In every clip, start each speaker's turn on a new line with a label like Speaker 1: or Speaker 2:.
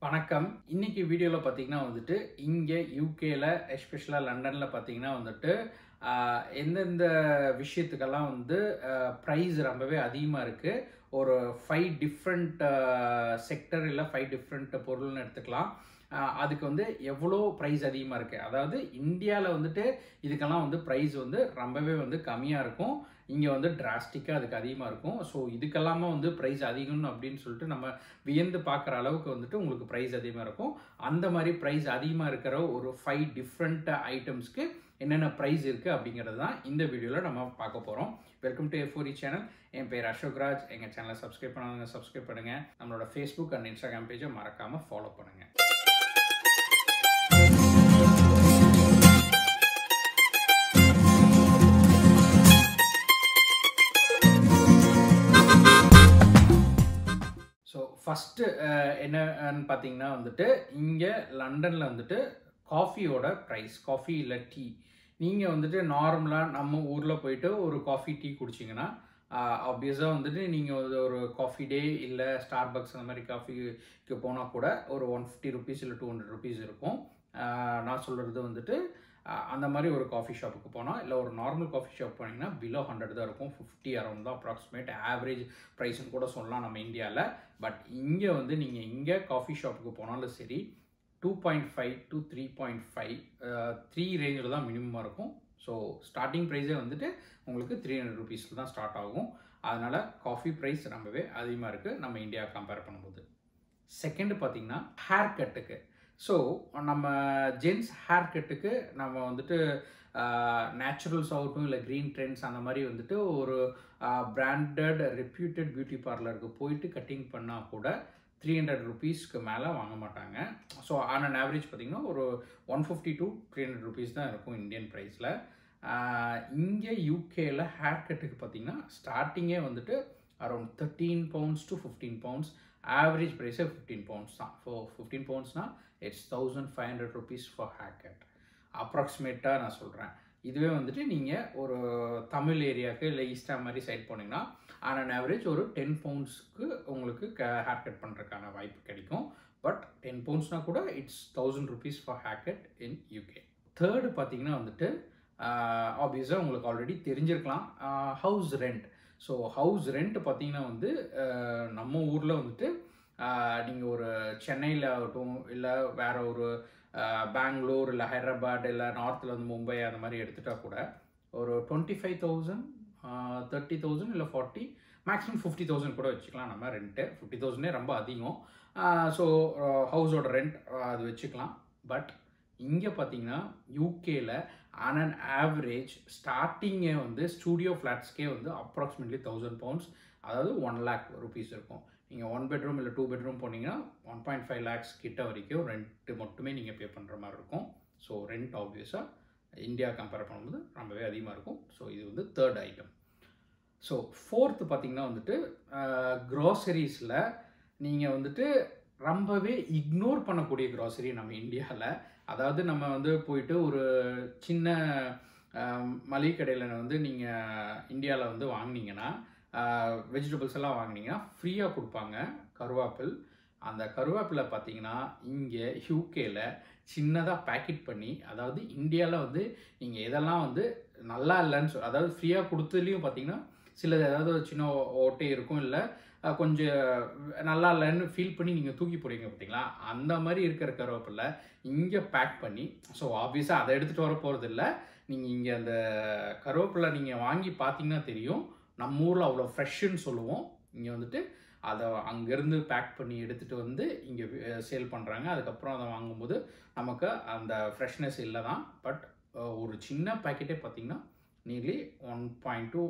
Speaker 1: வணக்கம். இன்னைக்கு வீடியோல பார்த்தீங்கன்னா வந்துட்டு, இங்க யுகேல எஸ்பெஷலா லண்டன்ல பார்த்தீங்கன்னா வந்துட்டு, எந்தெந்த விஷயத்துக்கெல்லாம் வந்து பிரைஸ் ரொம்பவே அதிகமா இருக்கு. ஒரு 5 டிஃபரண்ட் செக்டர் இல்ல 5 டிஃபரண்ட் பொருள்னு எடுத்துக்கலாம். அதுக்கு வந்து எவ்வளோ பிரைஸ் அதிகமா இருக்கு. அதாவது இந்தியால வந்துட்டு இதுக்கெல்லாம் வந்து பிரைஸ் வந்து ரொம்பவே வந்து கம்மியா இருக்கும். இங்க வந்து டிராஸ்டிக்கா அதுக்கு அதிகமா இருக்கும். ஸோ இதுக்கெல்லாமா வந்து பிரைஸ் அதிகம்னு அப்படின்னு சொல்லிட்டு நம்ம வியந்து பார்க்குற அளவுக்கு வந்துட்டு உங்களுக்கு பிரைஸ் அதிகமா இருக்கும். அந்த மாதிரி பிரைஸ் அதிகமா இருக்கிற ஒரு 5 டிஃபரண்ட் ஐட்டம்ஸ்க்கு என்னென்ன பிரைஸ் இருக்கு அப்படிங்கிறது தான் இந்த வீடியோல நம்ம பார்க்க போறோம். Welcome to A4e channel. என் பேர் அசோக் ராஜ். எங்க சேனலை சப்ஸ்கிரைப் பண்ணாதவங்க சப்ஸ்கிரைப் பண்ணுங்க. நம்மளோட ஃபேஸ்புக் அண்ட் இன்ஸ்டாகிராம் பேஜை மறக்காம ஃபாலோ பண்ணுங்க. ஸோ ஃபஸ்ட்டு என்னன்னு பார்த்தீங்கன்னா வந்துட்டு, இங்கே லண்டனில் வந்துட்டு காஃபியோட ப்ரைஸ், காஃபி இல்லை டீ. நீங்கள் வந்துட்டு நார்மலாக நம்ம ஊரில் போயிட்டு ஒரு காஃபி டீ குடிச்சிங்கன்னா, ஆப்வியஸாக வந்துட்டு நீங்கள் ஒரு காஃபி டே இல்லை ஸ்டார்பக்ஸ் அந்த மாதிரி காஃபிக்கு போனால் கூட ஒரு 150 ருபீஸ் இல்லை 200 ருபீஸ் இருக்கும். நான் சொல்கிறது வந்துட்டு அந்த மாதிரி ஒரு காஃபி ஷாப்புக்கு போனால், இல்லை ஒரு நார்மல் காஃபி ஷாப் போனீங்கன்னா பிலோ 100 தான் இருக்கும். 50 அரௌண்ட் தான் அப்ராக்சிமேட் ஆவரேஜ் ப்ரைஸ்ன்னு கூட சொல்லலாம் நம்ம இந்தியாவில். பட் இங்கே வந்து நீங்கள் இங்கே காஃபி ஷாப்புக்கு போனாலும் சரி 2.5 to 3.5 3 ரேஞ்சில் தான் மினிமமாக இருக்கும். ஸோ ஸ்டார்டிங் ப்ரைஸே வந்துட்டு உங்களுக்கு 300 ருபீஸில் தான் ஸ்டார்ட் ஆகும். அதனால் காஃபி ப்ரைஸ் ரொம்பவே அதிகமாக இருக்குது நம்ம இந்தியா கம்பேர் பண்ணும்போது. செகண்டு பார்த்திங்கன்னா ஹேர் கட்டுக்கு. ஸோ நம்ம ஜென்ஸ் ஹேர் கட்டுக்கு நம்ம வந்துட்டு நேச்சுரல்ஸ் ஆகட்டும் இல்லை க்ரீன் ட்ரெண்ட்ஸ் அந்த மாதிரி வந்துட்டு ஒரு பிராண்டட் ரெப்யூட்டட் பியூட்டி பார்லருக்கு போயிட்டு கட்டிங் பண்ணால் கூட 300 ருபீஸ்க்கு மேலே வாங்க மாட்டாங்க. ஸோ ஆன் அன் ஆவரேஜ் பார்த்திங்கன்னா ஒரு 150 to 300 ருபீஸ் தான் இருக்கும் இந்தியன் ப்ரைஸில். இங்கே யூகேயில் ஹேர் கட்டுக்கு பார்த்திங்கன்னா ஸ்டார்டிங்கே வந்துட்டு around 13 pounds to 15 pounds, average ப்ரைஸே 15 பவுண்ட்ஸ் தான். ஸோ 15 பவுண்ட்ஸ்னால் it's 1500 rupees for hair cut அப்ராக்சிமேட்டாக நான் சொல்கிறேன். இதுவே வந்துட்டு நீங்கள் ஒரு தமிழ் ஏரியாவுக்கு இல்லை ஈஸ்டா மாதிரி சைட் போனீங்கன்னா ஆன் அன் ஆவரேஜ் ஒரு 10 பவுண்ட்ஸ்க்கு உங்களுக்கு ஹேர் கட் பண்ணுறதுக்கான வாய்ப்பு கிடைக்கும். பட் 10 பவுண்ட்ஸ்னால் கூட it's 1000 rupees for hair cut in UK. Third பார்த்தீங்கன்னா வந்துட்டு ஆப்வியஸாக உங்களுக்கு ஆல்ரெடி தெரிஞ்சிருக்கலாம், house rent. So house rent பார்த்தீங்கன்னா வந்து நம்ம ஊரில் வந்துட்டு நீங்கள் ஒரு சென்னையில் ஆகட்டும் இல்லை வேறு ஒரு பெங்களூர் இல்லை ஹைதராபாத் இல்லை நார்த்தில் வந்து மும்பை அந்த மாதிரி எடுத்துகிட்டா கூட ஒரு 25,000 30,000 இல்லை 40 மேக்ஸிமம் 50,000 கூட வச்சுக்கலாம் நம்ம ரெண்ட்டு. 50,000 ரொம்ப அதிகம். ஸோ ஹவுஸோட ரெண்ட் அது வச்சுக்கலாம். பட் இங்கே பார்த்தீங்கன்னா யூகேல ஆன் அன் ஆவரேஜ் ஸ்டார்டிங்கே வந்து ஸ்டூடியோ ஃப்ளாட்ஸ்க்கே வந்து அப்ராக்சிமேட்லி 1000 பவுண்ட்ஸ், அதாவது 1 lakh ருபீஸ் இருக்கும். நீங்கள் 1 பெட்ரூம் இல்லை 2 பெட்ரூம் போனீங்கன்னா 1.5 lakhs கிட்ட வரைக்கும் ரெண்ட்டு மட்டுமே நீங்கள் பே பண்ணுற மாதிரி இருக்கும். ஸோ ரெண்ட் ஆப்வியஸாக இந்தியா கம்பேர் பண்ணும்போது ரொம்பவே அதிகமாக இருக்கும். ஸோ இது வந்து தேர்ட் ஐட்டம். ஸோ ஃபோர்த்து பார்த்திங்கன்னா வந்துட்டு க்ராசரிஸில் நீங்கள் வந்துட்டு ரொம்பவே இக்னோர் பண்ணக்கூடிய க்ராசரி நம்ம இந்தியாவில். அதாவது நம்ம வந்து போயிட்டு ஒரு சின்ன மளிகை கடையில் வந்து நீங்கள் இந்தியாவில் வந்து வாங்கினீங்கன்னா வெஜிடபிள்ஸ் எல்லாம் வாங்கினீங்கன்னா ஃப்ரீயாக கொடுப்பாங்க கருவேப்பில். அந்த கருவேப்பிலை பார்த்தீங்கன்னா இங்கே யூகேல சின்னதாக பேக்கெட் பண்ணி, அதாவது இந்தியாவில் வந்து நீங்கள் எதெல்லாம் வந்து நல்லா இல்லைன்னு அதாவது ஃப்ரீயாக கொடுத்ததுலேயும் பார்த்தீங்கன்னா சிலது ஏதாவது சின்ன ஓட்டை இருக்கும், இல்லை கொஞ்சம் நல்லா இல்லைன்னு ஃபீல் பண்ணி நீங்கள் தூக்கி போடுவீங்க பார்த்தீங்களா, அந்த மாதிரி இருக்கிற கருவேப்பிலை இங்கே பேக் பண்ணி. ஸோ ஆப்வியஸாக அதை எடுத்துகிட்டு வர போகிறது இல்லை. நீங்கள் இங்கே அந்த கருவேப்பிலை நீங்கள் வாங்கி பார்த்தீங்கன்னா தெரியும், நம்ம ஊரில் அவ்வளோ ஃப்ரெஷ்ஷுன்னு சொல்லுவோம். இங்கே வந்துட்டு அதை அங்கேருந்து பேக் பண்ணி எடுத்துகிட்டு வந்து இங்கே சேல் பண்ணுறாங்க. அதுக்கப்புறம் அதை வாங்கும்போது நமக்கு அந்த ஃப்ரெஷ்னஸ் இல்லை தான். பட் ஒரு சின்ன பேக்கெட்டே பார்த்திங்கன்னா நியர்லி 1 to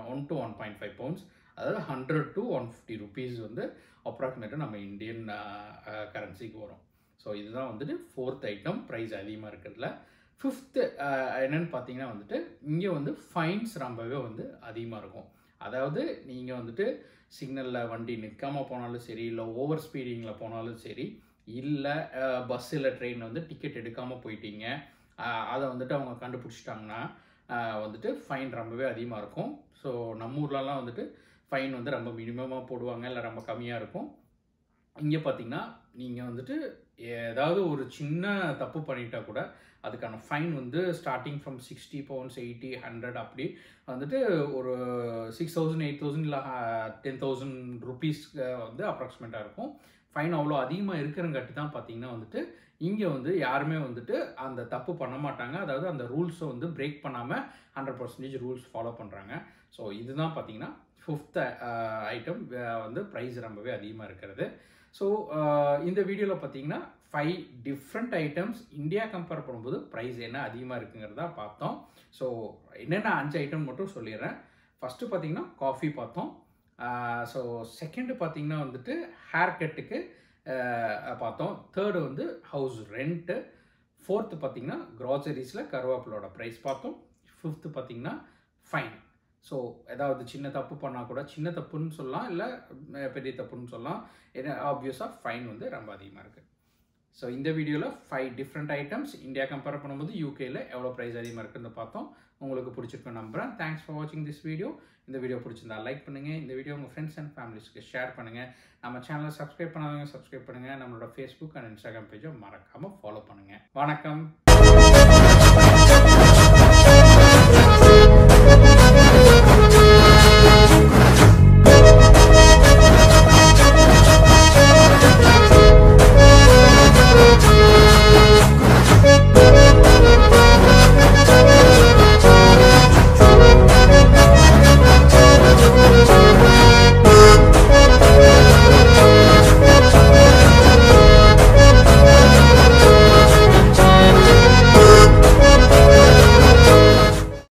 Speaker 1: 1.5 பவுண்ட்ஸ், அதாவது 100 to 150 ருபீஸ் வந்து அப்ராக்சிமேட்டாக நம்ம இந்தியன் கரன்சிக்கு வரும். ஸோ இதுதான் வந்துட்டு ஃபோர்த் ஐட்டம் ப்ரைஸ் அதிகமாக இருக்கிறதுல. ஃபிஃப்த்து என்னென்னு பார்த்தீங்கன்னா வந்துட்டு இங்கே வந்து ஃபைன்ஸ் ரொம்பவே வந்து அதிகமாக இருக்கும். அதாவது நீங்கள் வந்துட்டு சிக்னலில் வண்டி நிற்காமல் போனாலும் சரி, இல்லை ஓவர் ஸ்பீடிங்கில் போனாலும் சரி, இல்லை பஸ்ஸில் ட்ரெயின் வந்து டிக்கெட் எடுக்காமல் போயிட்டீங்க, அதை வந்துட்டு அவங்க கண்டுபிடிச்சிட்டாங்கன்னா வந்துட்டு ஃபைன் ரொம்பவே அதிகமாக இருக்கும். ஸோ நம்ம ஊர்லலாம் வந்துட்டு ஃபைன் வந்து ரொம்ப மினிமமாக போடுவாங்க, இல்லை ரொம்ப கம்மியாக இருக்கும். இங்கே பார்த்தீங்கன்னா நீங்கள் வந்துட்டு ஏதாவது ஒரு சின்ன தப்பு பண்ணிட்டா கூட அதுக்கான ஃபைன் வந்து ஸ்டார்டிங் ஃப்ரம் 60 பவுண்ட்ஸ் 80 100 அப்படி வந்துட்டு ஒரு 6000 8000 இல்லை 10,000 ருபீஸ் வந்து அப்ராக்சிமேட்டாக இருக்கும். ஃபைன் அவ்வளோ அதிகமாக இருக்கிறங்காட்டி தான் பார்த்தீங்கன்னா வந்துட்டு இங்கே வந்து யாருமே வந்துட்டு அந்த தப்பு பண்ண மாட்டாங்க. அதாவது அந்த ரூல்ஸை வந்து பிரேக் பண்ணாமல் 100% ரூல்ஸ் ஃபாலோ பண்ணுறாங்க. ஸோ இதுதான் பார்த்தீங்கன்னா 5th ஐட்டம் வந்து ப்ரைஸ் ரொம்பவே அதிகமாக இருக்கிறது. ஸோ இந்த வீடியோவில் பார்த்தீங்கன்னா 5 டிஃப்ரெண்ட் ஐட்டம்ஸ் இந்தியா கம்பேர் பண்ணும்போது ப்ரைஸ் என்ன அதிகமாக இருக்குங்கிறத பார்த்தோம். ஸோ என்னென்ன 5 ஐட்டம் மட்டும் சொல்லிடுறேன். ஃபஸ்ட்டு பார்த்தீங்கன்னா காஃபி பார்த்தோம். ஸோ செகண்டு பார்த்தீங்கன்னா வந்துட்டு ஹேர் கட்டுக்கு பார்த்தோம். தேர்டு வந்து ஹவுஸ் ரெண்ட்டு. ஃபோர்த்து பார்த்தீங்கன்னா க்ராசரிஸில் கருவேப்பிலோட ப்ரைஸ் பார்த்தோம். ஃபிஃப்த்து பார்த்தீங்கன்னா ஃபைன். ஸோ ஏதாவது சின்ன தப்பு பண்ணால் கூட சின்ன தப்புன்னு சொல்லலாம், இல்லை பெரிய தப்புன்னு சொல்லலாம். ஏன்னா ஆப்வியஸாக ஃபைன் வந்து ரொம்ப அதிகமாக இருக்குது. ஸோ இந்த வீடியோவில் 5 டிஃப்ரெண்ட் ஐட்டம்ஸ் இந்தியா கம்பேர் பண்ணும்போது யூகேயில் எவ்வளோ ப்ரைஸ் அதிகமாக இருக்குன்னு பார்த்தோம். உங்களுக்கு பிடிச்சிருக்குன்னு நம்புகிறேன். தேங்க்ஸ் ஃபார் வாட்சிங் திஸ் வீடியோ. இந்த வீடியோ பிடிச்சிருந்தா லைக் பண்ணுங்கள். இந்த வீடியோ உங்கள் ஃப்ரெண்ட்ஸ் அண்ட் ஃபேமிலிஸ்க்கு ஷேர் பண்ணுங்கள். நம்ம சேனலை சப்ஸ்கிரைப் பண்ணாதவங்க சப்ஸ்கிரைப் பண்ணுங்கள். நம்மளோட ஃபேஸ்புக் அண்ட் இன்ஸ்டாகிராம் பேஜை மறக்காமல் ஃபாலோ பண்ணுங்கள். வணக்கம்.